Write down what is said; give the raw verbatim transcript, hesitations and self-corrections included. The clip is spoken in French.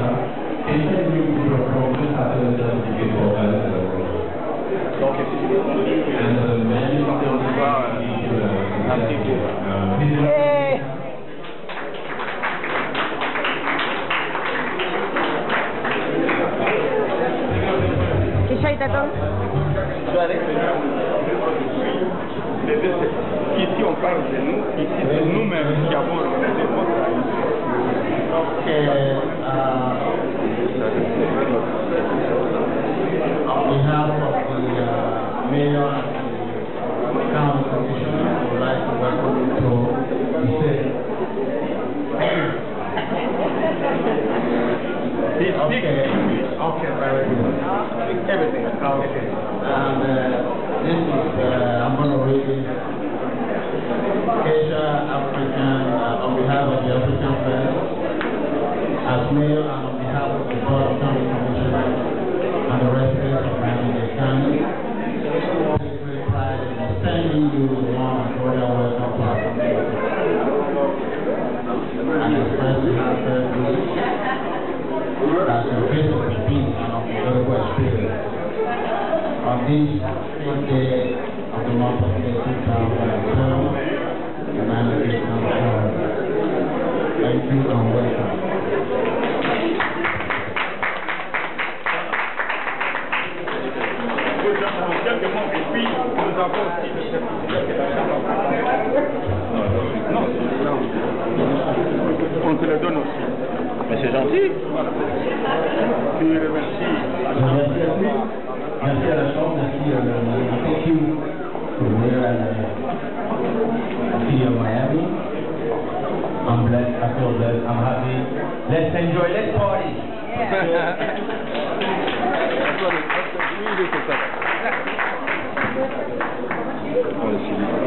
Kaysha. Kaysha is going to perform just after the certificate for us. Okay. And the man is going to Hey! Kaysha, il t'attend? Je vais aller. Ici, on parle de nous. Ici, c'est nous-mêmes qui avons organisé votre Okay, uh, on behalf of the uh, mayor and the county commissioner, I would like to welcome you to the city. Okay, okay, very good. Everything. Okay, and uh, this is, uh, I'm going to read it. Kaysha African, uh, on behalf of the African Fest, as mayor and on behalf of the board of county commissioners and the residents of Miami County, we take great pride in extending you the warm and cordial welcome to our community. And express the heartfelt wish that your visit will be an unforgettable experience. On this fifth day of the month of May two thousand twelve, the Miami County. Thank you and welcome. Quelques mots, et puis nous avons aussi le certificat de la chambre. Non, non, on te le donne aussi. Mais c'est gentil. Voilà. Tu remercies. Merci à la chambre, merci à la Thank you for Mayor and the City of Miami. I'm blessed, I feel blessed, I'm happy. Let's enjoy, let's party. Oh,